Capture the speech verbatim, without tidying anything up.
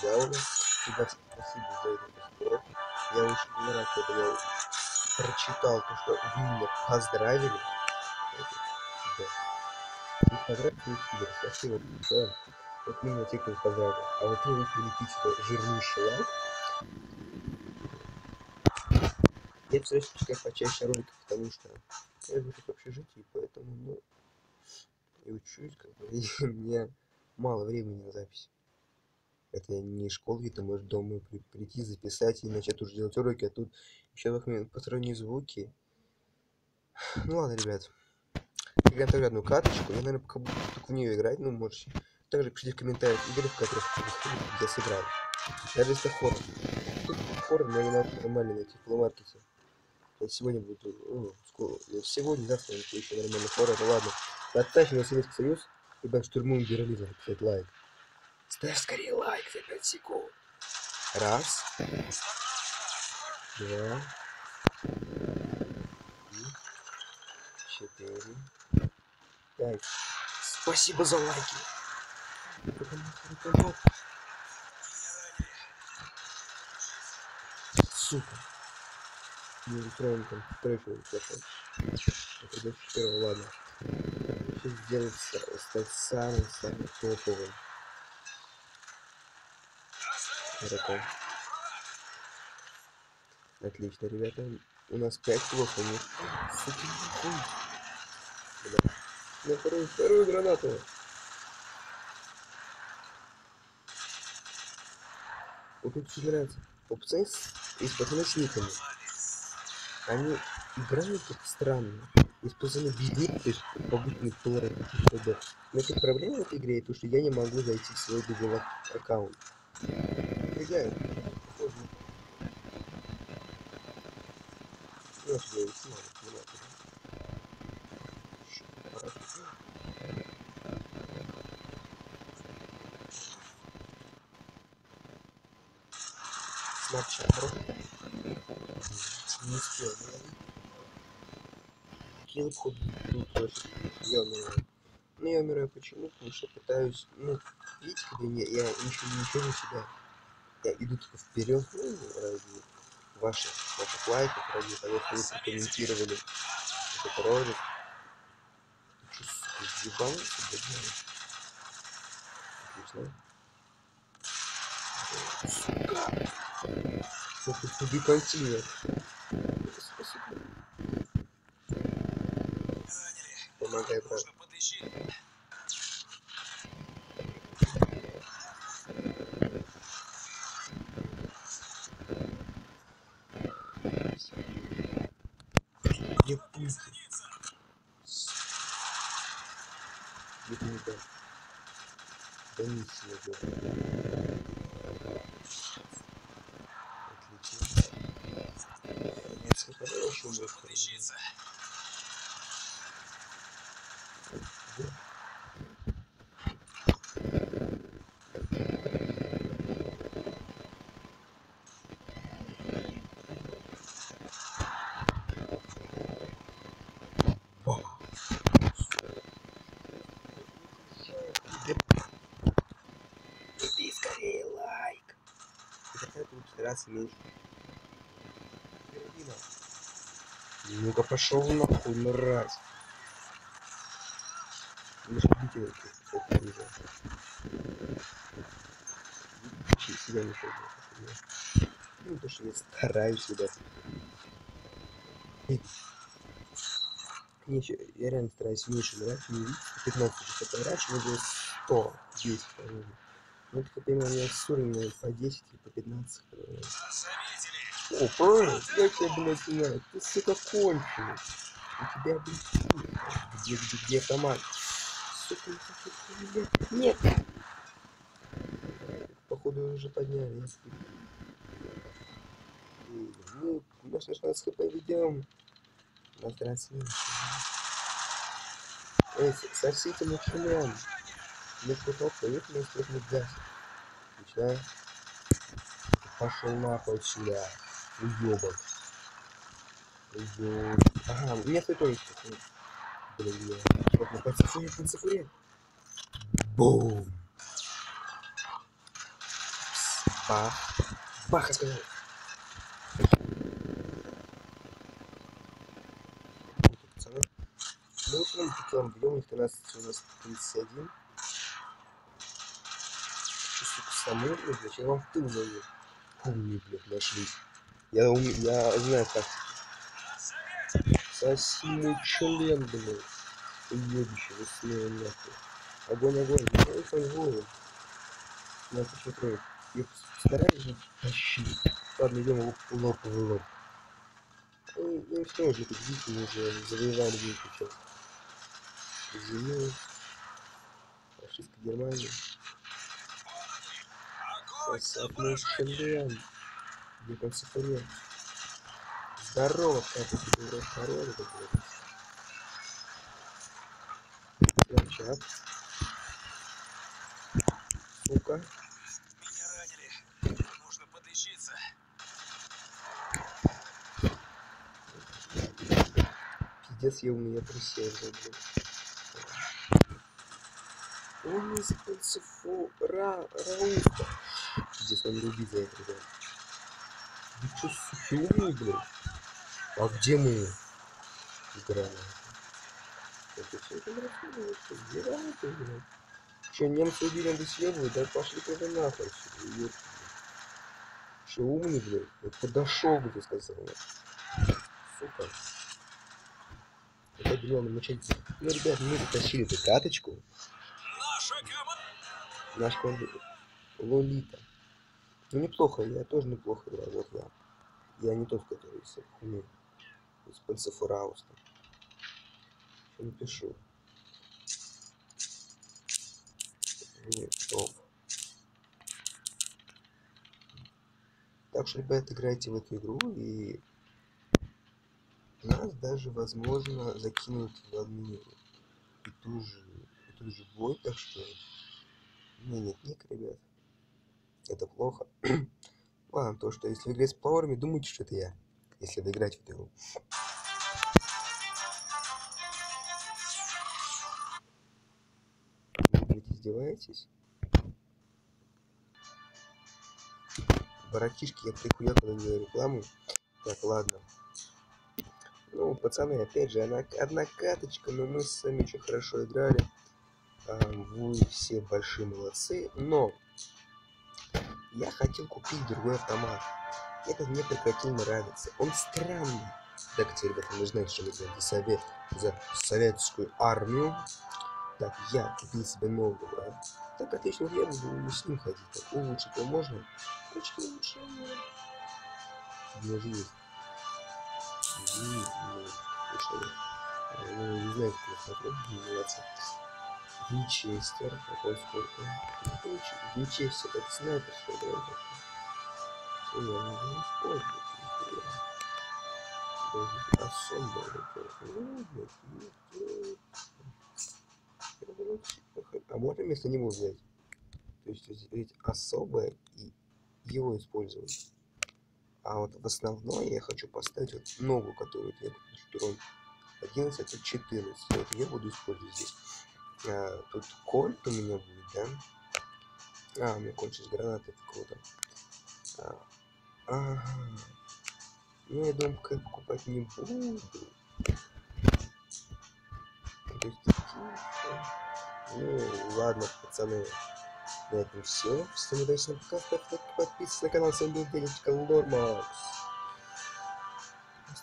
сделано. Ребят, спасибо за этот разбор. Я очень рад, что я прочитал то, что вы меня поздравили. И поздравьте их, спасибо большое. Вот меня те, кто поздравил. А вот вы прилепите жирнейший лайк. Я постараюсь пускать почаще роликов, потому что я живу в общежитии, поэтому, ну, и учусь, как бы, и у меня мало времени на запись. Это не школа, где ты можешь дома при прийти, записать и начать уже делать уроки, а тут еще посторонние звуки. Ну ладно, ребят. Играем также одну карточку, я, наверное, пока буду только в нее играть, ну, можете. Также пишите в комментариях игры, в которых я сыграл. Даже если хоррор. Тут хоррор, но не нормально найти в плеймаркете. Я сегодня буду, ну, скоро, сегодня, завтра я еще нормальный хоррор, ну ладно. Подтащим на Советский Союз, ибо штурмуем Берлин, надо писать лайк. Ставь скорее лайк за пять секунд. Раз. Два. Три. Четыре. Пять. Спасибо за лайки. Сука. Не устроим там трефил пошел. Это до четвёртого, ладно. Сейчас сделать стать самым-самым топовым игроком. Отлично, ребята. У нас пять плохо, нет. Сука, нахуй. Бля. На вторую, вторую гранату. Вот тут все нравится. У пацанов из пацаны с никами. Они играют как странно. Из пацаны беднее, то есть побудный плеер. Но это проблема в этой игре, то что я не могу зайти в свой Google аккаунт. Играю. Ну, что я не снимаю, не надо. Смарчат, не успел, килл ход тут тоже. Я умираю. Ну я умираю почему? Потому что пытаюсь, ну, видите, когда я, я ничего не ничего не себя. Я иду только вперед, ну, ради ваших, ваших лайков, ради того, что вы прокомментировали этот ролик. Ты что, сука, ебанулся, блядь? Отлично. Сука! Вот тут туди континент. Спасибо. Помогай, брат. Где пульт? Где не да? Да не сильно. Отлично. Нет, хорошо, брат. Иди скорее лайк. Это будет раз меньше. Ну-ка пошел нахуй, мразь. Не ждите это уже. Себя не шел. Ну то, что я стараюсь, ребят. Не, я реально стараюсь меньше брать, не видеть. пятнадцать часов раньше мне было сто десять, по-моему. Ну это как у меня с уровня по десять и по пятнадцать. О, правильно, я тебя, блядь, знаю. Ты, сука, конченый. У тебя, блядь, где, где, где автомат? Сука, блядь, нет. Походу уже подняли. И, ну, на шестнадцать хп ведем. На трансляцию. Эй, сосите мочелом. Мы потом поехали, мы не гасим. Отлично. Пошел нахуй отсюда. Уёбок. Уёбок. Ага, у меня свой тоже. Блин, я. Вот, на пацифуре, пацифуре. Бум. Бах. Бах, я сказал. Пацаны. Мы утром путем бьем, у них тринадцать, у нас тридцать один. Сука, саму, блядь, зачем вам в тыл зайдет? Умни, блядь, нашлись. Я, ум... я знаю как. Соси мой член, блядь. Уебище, вы смею нахуй. Огонь, огонь, огонь, огонь. Надо еще трое. Я стараюсь же тащить. Ладно, идем лоб, лоб в лоб. Ну, ну что же, тут видите, мы уже завоевали великую часть земли. Фашистской Германии. Сосать мой член. Где там сахарен? Здорово, как ты тут урод породы такой. Начат. Сука. Меня ранили. Нужно подлечиться. Пиздец, я у меня присел, блин. Он из пальцефу Ра... Рауста. Пиздец, он не убит за это, ребят. Вы чё, суки, умные, блин? А где мы играем? Это все это нравится, что играем, блин. Че, немцы убили, он съебывает? Да пошли тогда нахуй сюда, ёпта. Че, умный, блядь? Вот подошел бы, ты сказал. Сука. Это, блин, мучается. Ну, ребят, мы затащили эту каточку. Наша команда. Наш команда Лолита. Ну, неплохо, я тоже неплохо играю. Вот я. Я не тот, который из хуйни. Из Пальцефурауста. Сейчас напишу. Нет, топ. Так что, ребят, играйте в эту игру, и нас даже, возможно, закинут в админ. И ту же, и ту же бой, так что... Ну, нет, ник, ребят. Это плохо. Ладно, то, что если вы играете с пауэрами, думайте, что это я. Если вы играете в эту игру. Вы, блядь, издеваетесь? Братишки, я прихуя, когда делаю рекламу. Так, ладно. Ну, пацаны, опять же, она, одна каточка, но мы с вами очень хорошо играли. А, вы все большие молодцы, но я хотел купить другой автомат. Этот мне прекратил нравиться. Он странный. Так, теперь, ребята, вы знаете, что мы делаем за, совет, за советскую армию. Так, я купил себе нового. Так, отлично, я буду с ним ходить. Так, улучшить его можно? Точки улучшения. У меня же есть. Ну, не знаю, как я смотрю, называется. Винчестер. Какой сколько? Винчестер, это снайперская, да? Я не использую. Даже особо. А можно вместо него взять? То есть взять особое и его использовать. А вот в основное я хочу поставить вот новую, которую я буду одиннадцать и четырнадцать. Вот я буду использовать здесь. А, тут кольт у меня будет, да? А, у меня кончились гранаты, круто. А, ага. Ну, я думаю, пока я покупать не буду. То есть, тихо. Ну, ладно, пацаны. На этом все. Всем удачного пока. Подписывайтесь на канал. С вами был Денечка Лормакс.